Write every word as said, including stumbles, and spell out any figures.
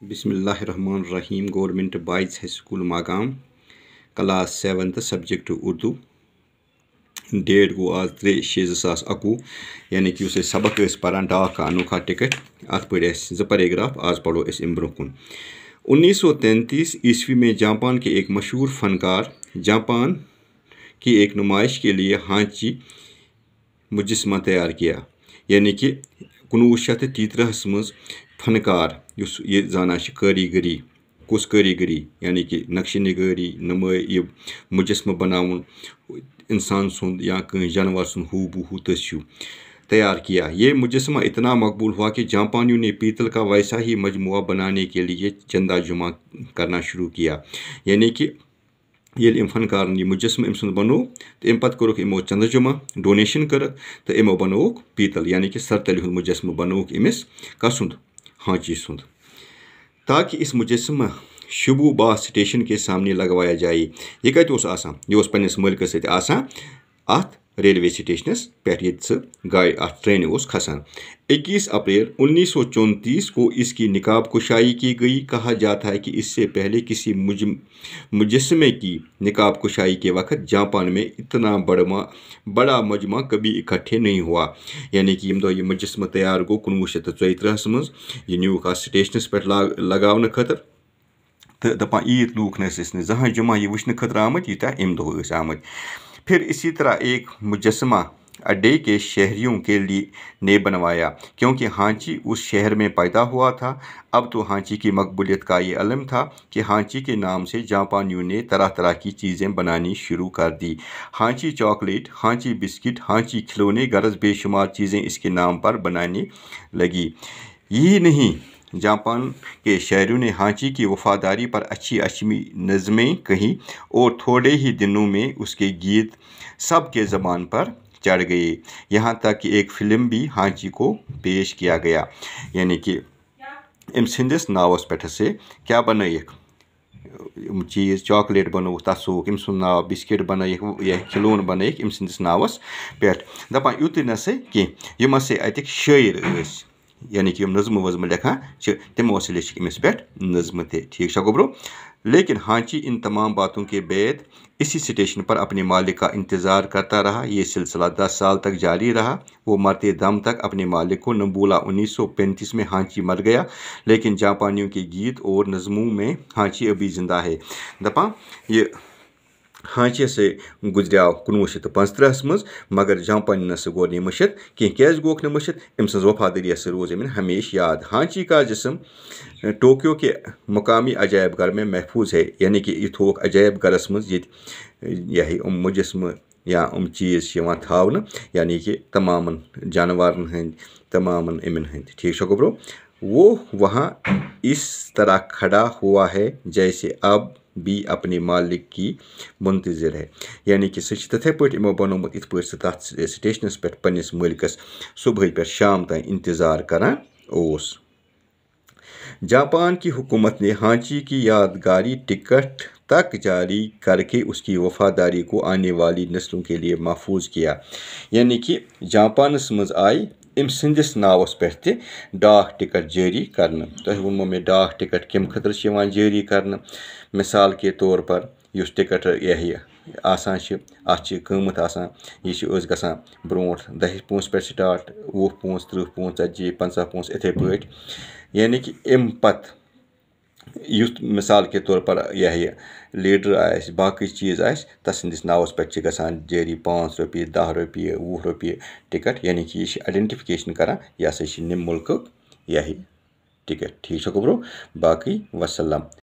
बिस्मिल्लाहिर्रहमानिर्रहीम government boys high school Magam class seventh subject Urdu date गो आज त्रे शे ज़ास अकु यानी कि उसे सबक पान डाक का अनोखा टिकट अत पे ज पैराग्राफ आज पढ़ो अम ब्रोकुन। उन्नीस सौ तैंतीस ईस्वी में जापान के एक मशहूर फनकार जापान की एक नुमाइश के लिए हांची मुजस्मा तैयार किया यानी कि कुनवु शत तीतरहस मज फनकार ये जाना कारीगरी कुस कारीगरी यानी कि नक्श निगारी नमा ये मुजस्म बनाउन इंसान सुंद या कहीं जानवर सुंद हू बहू तस्यु तैयार किया। ये मुजस्मा इतना मकबूल हुआ कि जापानियों ने पीतल का वैसा ही मजमुआ बनाने के लिए चंदा जमा करना शुरू किया। यानी कि ये अम फनकार यह मुजस्म अम सुंद बनो तो अम पत कोरुक इमो चंद जमा डोनेशन कर तो इमो बनोक पीतल यानी कि सरतल मुजस्म बनोक इमिस कसुंद हांची सुंद ताकि इस मुजस्मा शुबू बा स्टेशन के सामने लगवाया जाए। यह कत आसान यह पन्निस मलिकस सत आसान अत रेलवे स्टेशनस पे गाड़ी अत ट्रेन खसान। इक्कीस अप्रैल उन्नीस सौ चौंतीस को इसकी निकाब कुशाई की गई। कहा जाता है कि इससे पहले किसी मुज मुजस्मे की निकाब कुशाई के वक्त जापान में इतना बड़ा बड़ा मजमा कभी इकट्ठे नहीं हुआ। यानी कि यम यह मुजस्मा तैयार गो कुनवु शत चौतरहस मज यह न्यूक स्टेशनस पे लगाने खतर तो दपान ईत लूक न जहाँ जमा यह वुचन खतर आमत यूत अम दह आमत। फिर इसी तरह एक मुजस्मा अड्डे के शहरियों के लिए ने बनवाया क्योंकि हांची उस शहर में पैदा हुआ था। अब तो हांची की मकबूलियत का ये अलम था कि हांची के नाम से जापानियों ने तरह तरह की चीज़ें बनानी शुरू कर दी। हांची चॉकलेट, हांची बिस्किट, हांची खिलौने, गरज बेशुमार चीज़ें इसके नाम पर बनाने लगी। यही नहीं, जापान के शहरों ने हांची की वफादारी पर अच्छी अच्छी नज़में कही और थोड़े ही दिनों में उसके गीत सबके ज़बान पर चढ़ गए। यहाँ तक कि एक फ़िल्म भी हांची को पेश किया गया। यानी कि अम सिंदिस नावस पे से क्या बनैक चीज़ चॉकलेट बनो तसोक अम सुंद नाव बिस्किट बनैक या खिलौन बनैक अम सिंदिस नावस पे दपान युत न से कि यम से अतिक शायर स यानी कि नज़म वज़म लिखान तमो लिख अमिस पे नज़म थे। ठीक है गोबरो। लेकिन हांची इन तमाम बातों के बाद इसी स्टेशन पर अपने मालिक का इंतज़ार करता रहा। ये सिलसिला दस साल तक जारी रहा। वो मरते दम तक अपने मालिक को न भूला। उन्नीस सौ पैंतीस में हांची मर गया लेकिन जापानियों के गीत और नज़मों में हांची अभी ज़िंदा है। दपा ये हांची से गुजरियाव कुनवु शत पंचतरहस मज मगर जापान से गो मशित क्या गोक न मशित अम सज वफादारी से रोज अमन हमेशा याद। हांची का जिस्म टोक्यो के मुकामी अजायब घर में महफूज है। यानी कि यह थोक अजायब घरस मज यह उम मुजस्म या उम चीज़ थावन यानी कि तमाम जानवर हंद तमाम अमन हंद। ठीक है गोबरो। वो वहाँ इस तरह खड़ा हुआ है जैसे अब भी अपने मालिक की मुंतजर है। यानी कि सह तथे पे इमो बनोमुत इत पे तथ स्टेशनस पे पन्निस मालिकस सुबह पे शाम तक इंतजार करान ओस। जापान की हुकूमत ने हांची की यादगारी टिकट तक जारी करके उसकी वफादारी को आने वाली नस्लों के लिए महफूज किया। यानी कि जापानस मज आई अम सिंदिस नावस पे डाक टिकट जारी करना। तो वो मे डाक टिकट कम खतर जारी करना। मिसाल के तौर पर उस टिकट यह आसान कीमत आसान यह गसान ब्रोट दह पोस पे स्टार्ट वुह पोस त्रिह पोस ती पंचा पोस इथे पे। यानी कि अम पत युथ मिसाल के तौर पर यह लीडर आस बाकी चीज़ आस तसंदिस नावस पे गसान जारी पाँच रुपये दह रुपये वुह रुपये टिकट। यानी कि यह आइडेंटिफिकेशन करान यह हसा निम मुल्क यह टिकट। ठीक है गोबरो। बाकी वसलम।